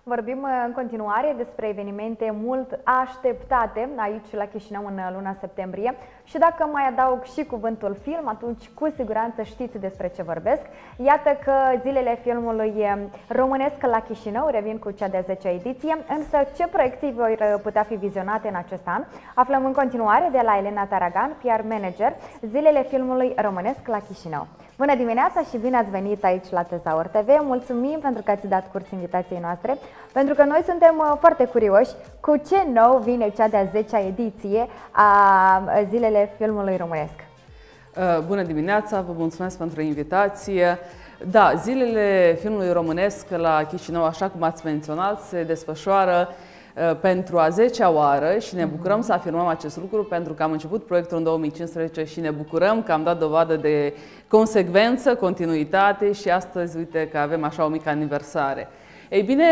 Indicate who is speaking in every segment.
Speaker 1: Vorbim în continuare despre evenimente mult așteptate aici la Chișinău în luna septembrie și dacă mai adaug și cuvântul film, atunci cu siguranță știți despre ce vorbesc. Iată că zilele filmului românesc la Chișinău revin cu cea de-a 10-a ediție, însă ce proiecții vor putea fi vizionate în acest an? Aflăm în continuare de la Elena Taragan, PR manager, zilele filmului românesc la Chișinău. Bună dimineața și bine ați venit aici la Tezaur TV. Mulțumim pentru că ați dat curs invitației noastre, pentru că noi suntem foarte curioși cu ce nou vine cea de-a 10-a ediție a zilele filmului românesc.
Speaker 2: Bună dimineața, vă mulțumesc pentru invitație. Da, zilele filmului românesc la Chișinău, așa cum ați menționat, se desfășoară pentru a 10-a oară și ne bucurăm să afirmăm acest lucru pentru că am început proiectul în 2015 și ne bucurăm că am dat dovadă de consecvență, continuitate și astăzi, uite că avem așa o mică aniversare. Ei bine,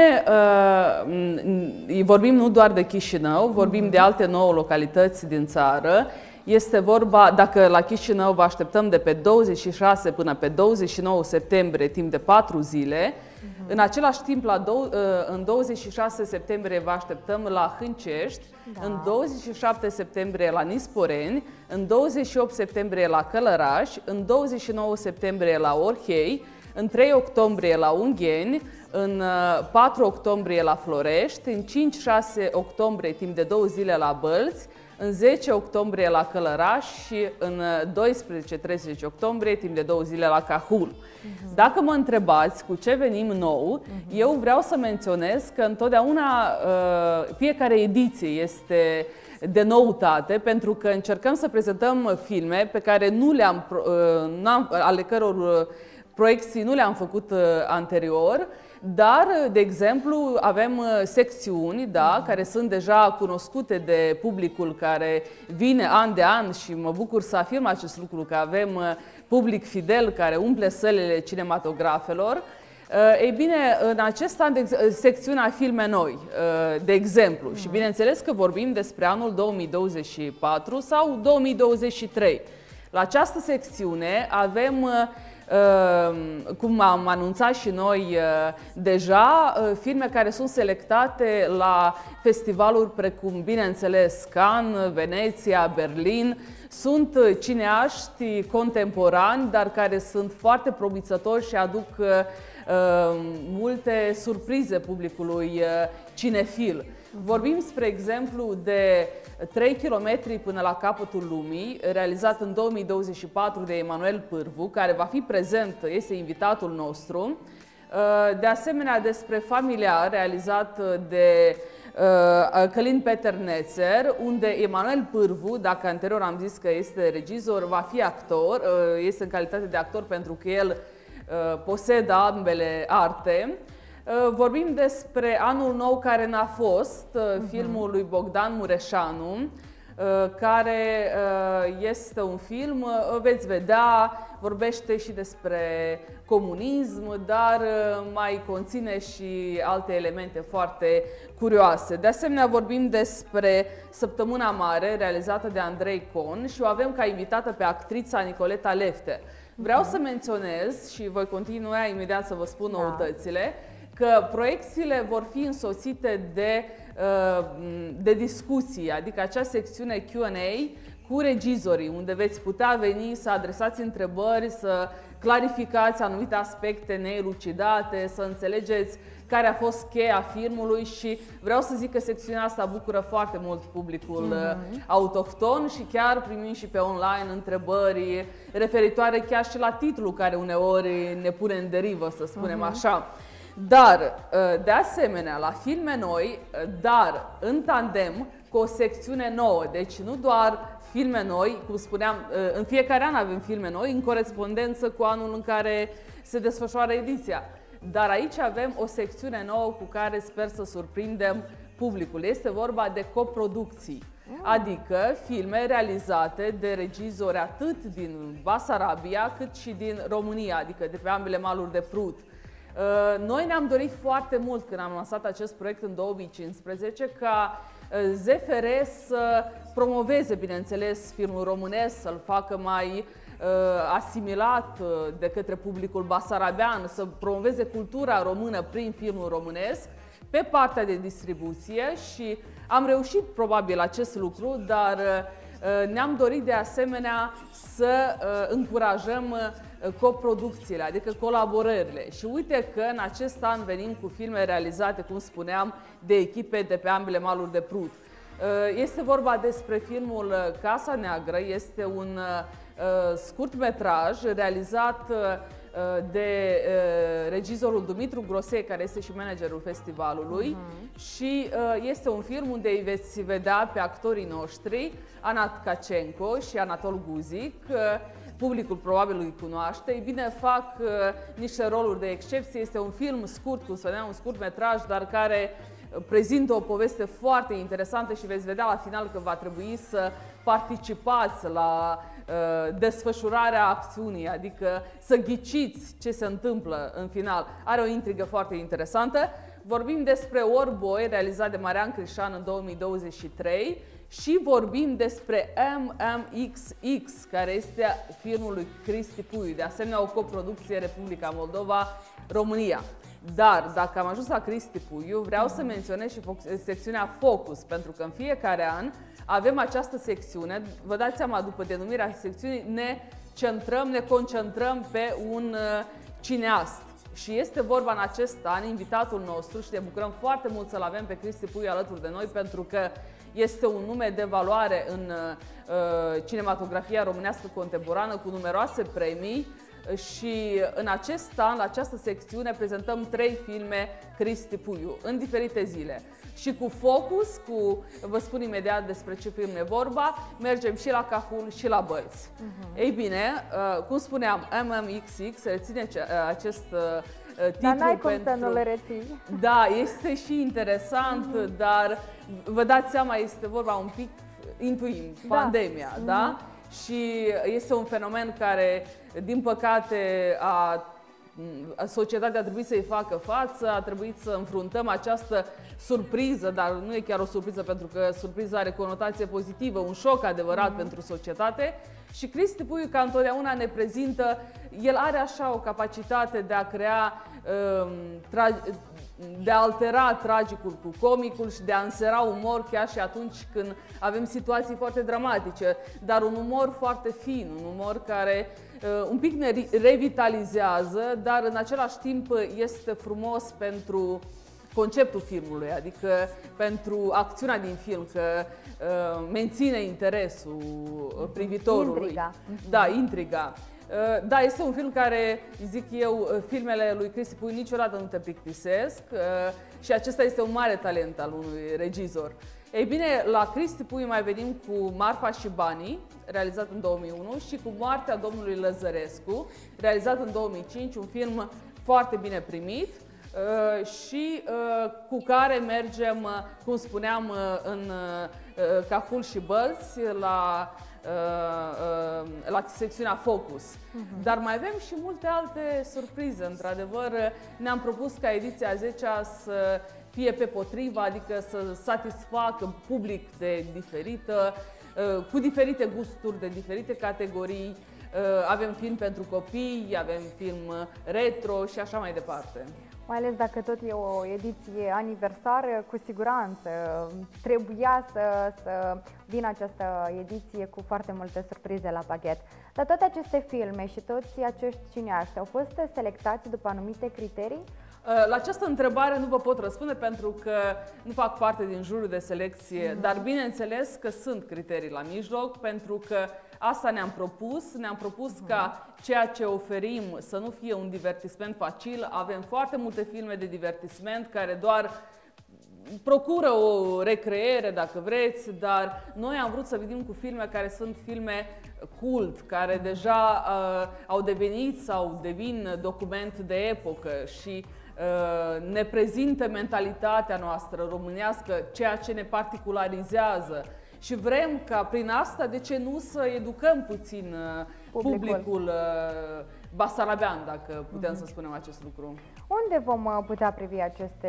Speaker 2: vorbim nu doar de Chișinău, vorbim de alte 9 localități din țară. Este vorba, dacă la Chișinău vă așteptăm de pe 26 până pe 29 septembrie, timp de 4 zile, în același timp, în 26 septembrie vă așteptăm la Hâncești, în 27 septembrie la Nisporeni, în 28 septembrie la Călăraș, în 29 septembrie la Orhei, în 3 octombrie la Ungheni, în 4 octombrie la Florești, în 5-6 octombrie timp de 2 zile la Bălți, în 10 octombrie la Călăraș și în 12-13 octombrie timp de 2 zile la Cahul. Dacă mă întrebați cu ce venim nou, eu vreau să menționez că întotdeauna fiecare ediție este de noutate, pentru că încercăm să prezentăm filme pe care ale căror proiecții nu le-am făcut anterior, dar, de exemplu, avem secțiuni, care sunt deja cunoscute de publicul care vine an de an și mă bucur să afirm acest lucru, că avem public fidel care umple sălile cinematografelor. Ei bine, în acest an, secțiunea filme noi, de exemplu, și bineînțeles că vorbim despre anul 2024 sau 2023. La această secțiune avem, cum am anunțat și noi deja, filme care sunt selectate la festivaluri precum, bineînțeles, Cannes, Veneția, Berlin. Sunt cineaști contemporani, dar care sunt foarte promițători și aduc multe surprize publicului cinefil. Vorbim, spre exemplu, de 3 km până la capătul lumii, realizat în 2024 de Emanuel Pârvu, care va fi prezent, este invitatul nostru. De asemenea, despre Familia, realizat de Călin Peter Nețer, unde Emanuel Pârvu, dacă anterior am zis că este regizor, va fi actor, este în calitate de actor pentru că el posedă ambele arte. Vorbim despre Anul nou care n-a fost, filmul lui Bogdan Mureșanu, care este un film, veți vedea, vorbește și despre comunism, dar mai conține și alte elemente foarte curioase. De asemenea, vorbim despre Săptămâna Mare, realizată de Andrei Con, și o avem ca invitată pe actrița Nicoleta Lefter. Vreau să menționez, și voi continua imediat să vă spun noutățile, că proiecțiile vor fi însoțite de discuții, adică acea secțiune Q&A cu regizorii, unde veți putea veni să adresați întrebări, să clarificați anumite aspecte neelucidate, să înțelegeți care a fost cheia filmului și vreau să zic că secțiunea asta bucură foarte mult publicul autohton și chiar primim și pe online întrebări referitoare chiar și la titlul care uneori ne pune în derivă, să spunem așa. Dar, de asemenea, la filme noi, dar în tandem cu o secțiune nouă, deci nu doar filme noi, cum spuneam, în fiecare an avem filme noi, în corespondență cu anul în care se desfășoară ediția. Dar aici avem o secțiune nouă cu care sper să surprindem publicul. Este vorba de coproducții, adică filme realizate de regizori atât din Basarabia cât și din România, adică de pe ambele maluri de Prut. Noi ne-am dorit foarte mult când am lansat acest proiect în 2015 ca ZFR să promoveze, bineînțeles, filmul românesc, să-l facă mai asimilat de către publicul basarabean, să promoveze cultura română prin filmul românesc, pe partea de distribuție și am reușit probabil acest lucru, dar ne-am dorit de asemenea să încurajăm coproducțiile, adică colaborările. Și uite că în acest an venim cu filme realizate, cum spuneam, de echipe de pe ambele maluri de Prut. Este vorba despre filmul Casa Neagră, este un scurtmetraj realizat de regizorul Dumitru Grosei, care este și managerul festivalului, și este un film unde îi veți vedea pe actorii noștri, Ana Tkacenko și Anatol Guzic. Publicul probabil îi cunoaște. Ei bine, fac niște roluri de excepție. Este un film scurt, cum spuneam, un scurtmetraj, dar care prezintă o poveste foarte interesantă și veți vedea la final că va trebui să participați la desfășurarea acțiunii, adică să ghiciți ce se întâmplă în final. Are o intrigă foarte interesantă. Vorbim despre Orboy, realizat de Marian Crișan în 2023, și vorbim despre MMXX, care este filmul lui Cristi Puiu, de asemenea o coproducție Republica Moldova-România. Dar dacă am ajuns la Cristi Puiu, vreau să menționez și secțiunea Focus, pentru că în fiecare an avem această secțiune. Vă dați seama, după denumirea secțiunii, ne concentrăm pe un cineast. Și este vorba în acest an, invitatul nostru, și ne bucurăm foarte mult să-l avem pe Cristi Puiu alături de noi, pentru că este un nume de valoare în cinematografia românească contemporană, cu numeroase premii. Și în acest an, la această secțiune, prezentăm 3 filme Cristi Puiu în diferite zile. Și cu Focus, vă spun imediat despre ce film e vorba, mergem și la Cahul și la Bălți. Ei bine, cum spuneam, MMXX, reține acest titlu.
Speaker 1: Dar n-ai cum să nu le reții.
Speaker 2: Da, este și interesant, dar vă dați seama, este vorba un pic, intuim, pandemia, da? Și este un fenomen care, din păcate, societatea a trebuit să-i facă față, a trebuit să înfruntăm această surpriză, dar nu e chiar o surpriză, pentru că surpriza are conotație pozitivă, un șoc adevărat pentru societate. Și Cristi Puiu, ca întotdeauna, ne prezintă, el are așa o capacitate de a crea, de a altera tragicul cu comicul și de a însera umor chiar și atunci când avem situații foarte dramatice, dar un umor foarte fin, un umor care un pic ne revitalizează, dar în același timp este frumos pentru conceptul filmului, adică pentru acțiunea din film, că menține interesul privitorului.
Speaker 1: Intriga.
Speaker 2: Da, intriga. Da, este un film care, zic eu, filmele lui Cristi Puiu niciodată nu te plictisesc și acesta este un mare talent al unui regizor. Ei bine, la Cristi Puiu mai venim cu Marfa și Banii, realizat în 2001, și cu Moartea domnului Lăzărescu, realizat în 2005, un film foarte bine primit și cu care mergem, cum spuneam, în Cahul și Bălți, la secțiunea Focus. Dar mai avem și multe alte surprize. Într-adevăr, ne-am propus ca ediția 10-a să fie pe potrivă, adică să satisfacă public de diferită, cu diferite gusturi, de diferite categorii. Avem film pentru copii, avem film retro și așa mai departe.
Speaker 1: Mai ales dacă tot e o ediție aniversară, cu siguranță trebuia să vină această ediție cu foarte multe surprize la pachet. Dar toate aceste filme și toți acești cineaști au fost selectați după anumite criterii?
Speaker 2: La această întrebare nu vă pot răspunde, pentru că nu fac parte din juriul de selecție, dar bineînțeles că sunt criterii la mijloc, pentru că asta ne-am propus ca ceea ce oferim să nu fie un divertisment facil. Avem foarte multe filme de divertisment care doar procură o recreere, dacă vreți, dar noi am vrut să venim cu filme care sunt filme cult, care deja au devenit sau devin document de epocă și ne prezintă mentalitatea noastră românească, ceea ce ne particularizează. Și vrem ca prin asta, de ce nu, să educăm puțin publicul basarabean, dacă putem să spunem acest lucru.
Speaker 1: Unde vom putea privi aceste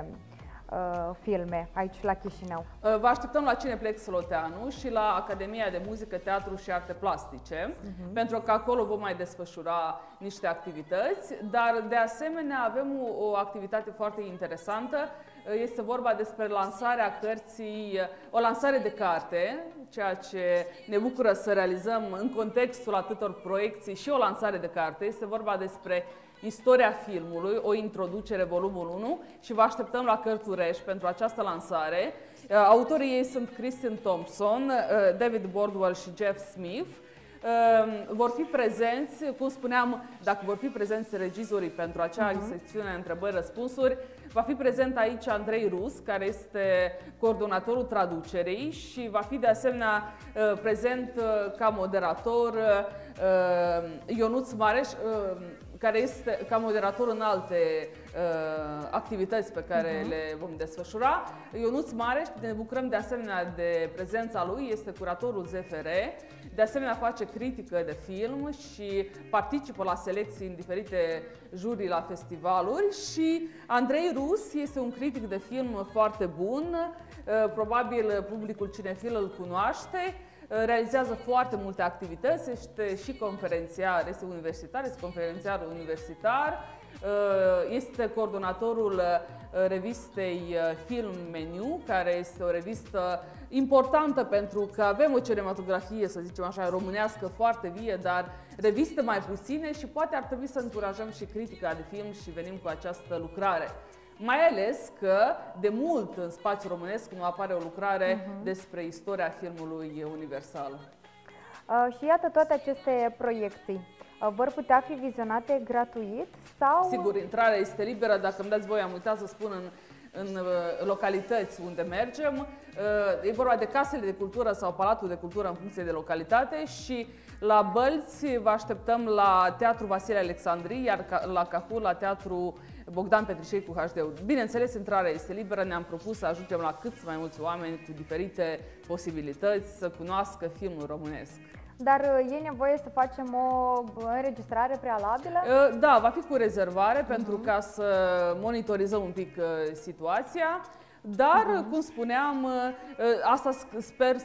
Speaker 1: filme aici la Chișinău?
Speaker 2: Vă așteptăm la Cineplex Sloteanu și la Academia de Muzică, Teatru și Arte Plastice, pentru că acolo vom mai desfășura niște activități, dar de asemenea avem o activitate foarte interesantă. Este vorba despre lansarea cărții, o lansare de carte, ceea ce ne bucură să realizăm în contextul atâtor proiecții și o lansare de carte. Este vorba despre istoria filmului, o introducere, volumul 1, și vă așteptăm la Cărturești pentru această lansare. Autorii ei sunt Christian Thompson, David Bordwell și Jeff Smith. Vor fi prezenți, cum spuneam, dacă vor fi prezenți regizorii pentru acea secțiune întrebări-răspunsuri, va fi prezent aici Andrei Rus, care este coordonatorul traducerii, și va fi de asemenea prezent ca moderator Ionuț Mareș, care este ca moderator în alte activități pe care le vom desfășura. Ionuț Mareș, ne bucurăm de asemenea de prezența lui, este curatorul ZFR, de asemenea face critică de film și participă la selecții în diferite jurii la festivaluri. Și Andrei Rus este un critic de film foarte bun, probabil publicul cinefil îl cunoaște. Realizează foarte multe activități, este și conferențiar, este universitar, este conferențiar universitar, este coordonatorul revistei Film Menu, care este o revistă importantă pentru că avem o cinematografie, să zicem așa, românească foarte vie, dar reviste mai puține, și poate ar trebui să încurajăm și critica de film și venim cu această lucrare. Mai ales că de mult în spațiul românesc nu apare o lucrare despre istoria filmului universal.
Speaker 1: Și iată, toate aceste proiecții vor putea fi vizionate gratuit sau?
Speaker 2: Sigur, intrarea este liberă. Dacă îmi dați voie, am uitat să spun în localități unde mergem. E vorba de casele de cultură sau Palatul de Cultură în funcție de localitate, și la Bălți vă așteptăm la Teatrul Vasile Alexandrii, iar la Cahul la Teatrul Bogdan Petrișei cu HD-ul. Bineînțeles, intrarea este liberă, ne-am propus să ajungem la cât mai mulți oameni cu diferite posibilități să cunoască filmul românesc.
Speaker 1: Dar e nevoie să facem o înregistrare prealabilă?
Speaker 2: Da, va fi cu rezervare pentru ca să monitorizăm un pic situația, dar, cum spuneam, asta sper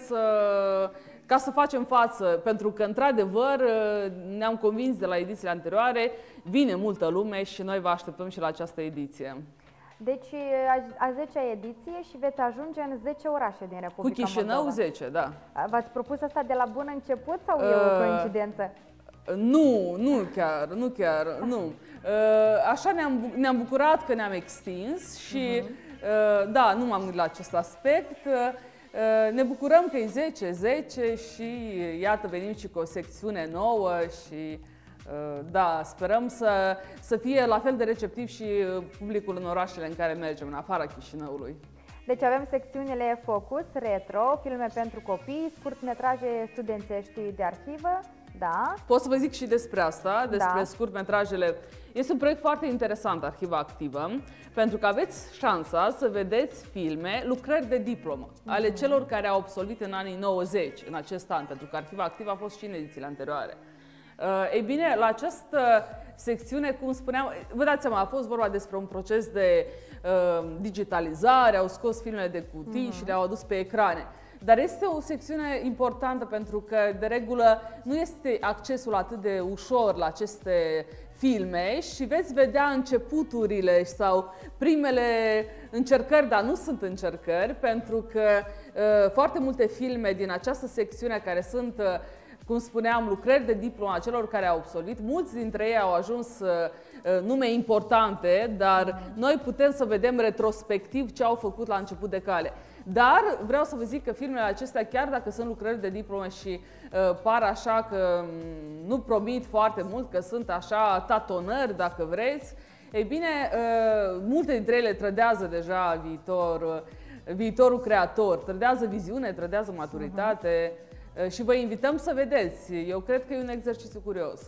Speaker 2: ca să facem față, pentru că, într-adevăr, ne-am convins de la edițiile anterioare, vine multă lume și noi vă așteptăm și la această ediție.
Speaker 1: Deci, a 10-a ediție și veți ajunge în 10 orașe din Republica Moldova.
Speaker 2: Cu Chișinău 10, da.
Speaker 1: V-ați propus asta de la bun început sau e o coincidență?
Speaker 2: Nu chiar, nu. Așa ne-am bucurat că ne-am extins și, da, nu m-am gândit la acest aspect. Ne bucurăm că e 10 și iată, venim și cu o secțiune nouă și da, sperăm să fie la fel de receptiv și publicul în orașele în care mergem, în afara Chișinăului.
Speaker 1: Deci avem secțiunile Focus, Retro, filme pentru copii, scurtmetraje studențești de arhivă, da?
Speaker 2: Pot să vă zic și despre asta, despre scurtmetrajele. Este un proiect foarte interesant, Arhiva Activă, pentru că aveți șansa să vedeți filme, lucrări de diplomă, ale celor care au absolvit în anii 90, în acest an, pentru că Arhiva Activă a fost și în edițiile anterioare. Ei bine, la această secțiune, cum spuneam, vă dați seama, a fost vorba despre un proces de digitalizare, au scos filmele de cutii și le-au adus pe ecrane. Dar este o secțiune importantă pentru că, de regulă, nu este accesul atât de ușor la aceste filme și veți vedea începuturile sau primele încercări, dar nu sunt încercări, pentru că foarte multe filme din această secțiune care sunt, cum spuneam, lucrări de diplomă a celor care au absolvit, mulți dintre ei au ajuns nume importante, dar noi putem să vedem retrospectiv ce au făcut la început de cale. Dar vreau să vă zic că filmele acestea, chiar dacă sunt lucrări de diplomă și par așa că nu promit foarte mult, că sunt așa tatonări, dacă vreți, ei bine, multe dintre ele trădează deja viitorul creator, trădează viziune, trădează maturitate și vă invităm să vedeți. Eu cred că e un exercițiu curios.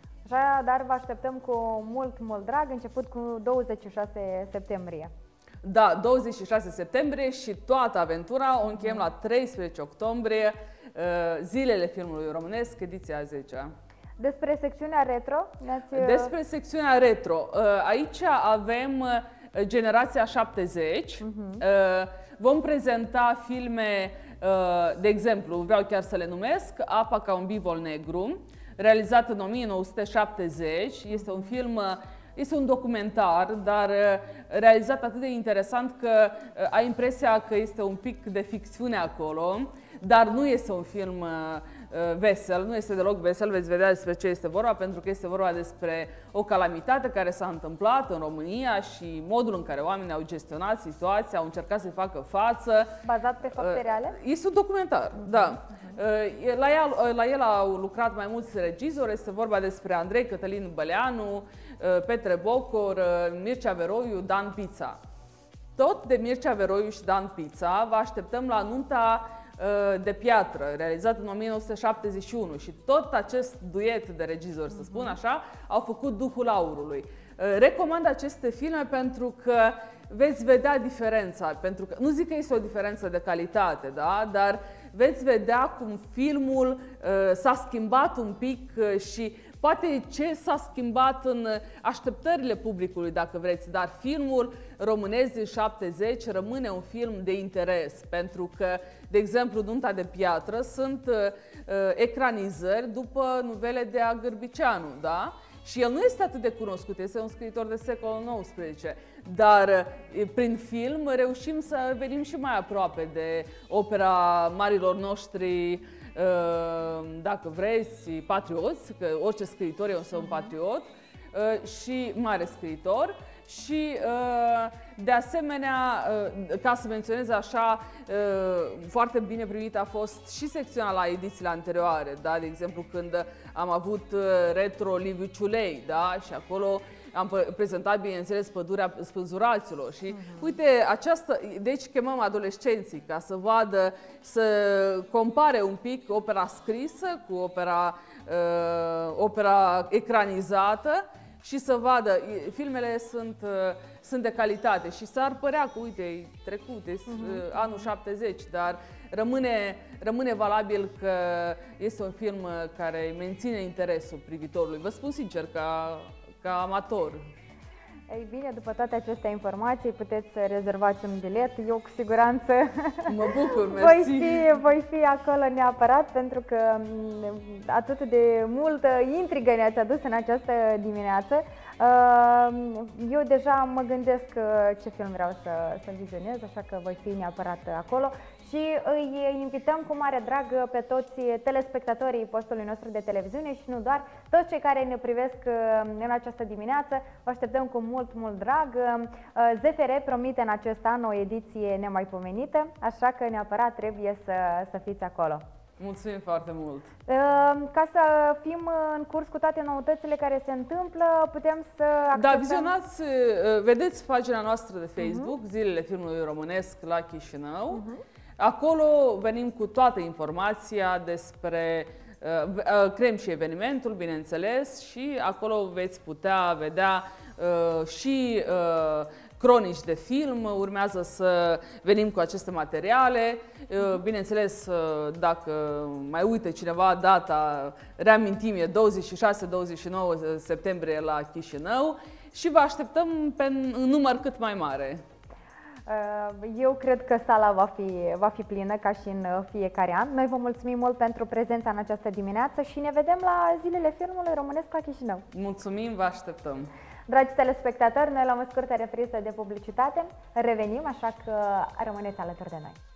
Speaker 1: Dar vă așteptăm cu mult drag, început cu 26 septembrie.
Speaker 2: Da, 26 septembrie și toată aventura o încheiem la 13 octombrie, Zilele filmului românesc, ediția a 10-a.
Speaker 1: Despre secțiunea retro?
Speaker 2: Despre secțiunea retro. Aici avem Generația 70. Vom prezenta filme, de exemplu, vreau chiar să le numesc, Apa ca un bivol negru, realizat în 1970. Este un film Este un documentar, dar realizat atât de interesant că ai impresia că este un pic de ficțiune acolo, dar nu este un film vesel, nu este deloc vesel, veți vedea despre ce este vorba, pentru că este vorba despre o calamitate care s-a întâmplat în România și modul în care oamenii au gestionat situația, au încercat să-i facă față.
Speaker 1: Bazat pe fapte reale?
Speaker 2: Este un documentar, da. La el au lucrat mai mulți regizori, este vorba despre Andrei Cătălin Băleanu, Petre Bocor, Mircea Veroiu, Dan Pița. Tot de Mircea Veroiu și Dan Pița vă așteptăm la Nunta de piatră, realizat în 1971, și tot acest duet de regizori, să spun așa, au făcut Duhul Aurului. Recomand aceste filme pentru că veți vedea diferența, pentru că nu zic că este o diferență de calitate, da? Dar veți vedea cum filmul s-a schimbat un pic și poate ce s-a schimbat în așteptările publicului, dacă vreți, dar filmul românesc din 70 rămâne un film de interes, pentru că, de exemplu, Nunta de piatră sunt ecranizări după nuvele de Gârbiceanu, da? Și el nu este atât de cunoscut, este un scriitor de secolul XIX, dar prin film reușim să venim și mai aproape de opera marilor noștri, dacă vreți, patrioți, că orice scriitor e un patriot și mare scriitor. Și de asemenea, ca să menționez așa, foarte bine primit a fost și secțiunea la edițiile anterioare, da? De exemplu, când am avut retro Liviu Ciulei, da? Și acolo am prezentat, bineînțeles, Pădurea spânzuraților și uite, deci chemăm adolescenții ca să vadă, să compare un pic opera scrisă cu opera ecranizată și să vadă, filmele sunt de calitate și s-ar părea că, uite, trecut, anul 70, dar rămâne valabil că este un film care menține interesul privitorului. Vă spun sincer, ca amator.
Speaker 1: Ei bine, după toate aceste informații, puteți să rezervați un bilet. Eu cu siguranță
Speaker 2: mă bucur, mersi.
Speaker 1: voi fi acolo neapărat, pentru că atât de multă intrigă ne-ați adus în această dimineață. Eu deja mă gândesc ce film vreau să vizionez, așa că voi fi neapărat acolo. Și îi invităm cu mare drag pe toți telespectatorii postului nostru de televiziune și nu doar, toți cei care ne privesc în această dimineață, vă așteptăm cu mult drag. ZFR promite în acest an o ediție nemaipomenită, așa că neapărat trebuie să fiți acolo.
Speaker 2: Mulțumim foarte mult!
Speaker 1: Ca să fim în curs cu toate noutățile care se întâmplă, putem să accesăm...
Speaker 2: Da, vizionați, vedeți pagina noastră de Facebook, Zilele Filmului Românesc la Chișinău. Acolo venim cu toată informația despre, creăm și evenimentul, bineînțeles, și acolo veți putea vedea și cronici de film, urmează să venim cu aceste materiale. Bineînțeles, dacă mai uită cineva data, reamintim, e 26-29 septembrie la Chișinău și vă așteptăm pe un număr cât mai mare.
Speaker 1: Eu cred că sala va fi plină, ca și în fiecare an. Noi vă mulțumim mult pentru prezența în această dimineață și ne vedem la Zilele Filmului Românesc la Chișinău.
Speaker 2: Mulțumim, vă așteptăm!
Speaker 1: Dragi telespectatori, noi luăm o scurtă repriză de publicitate, revenim, așa că rămâneți alături de noi.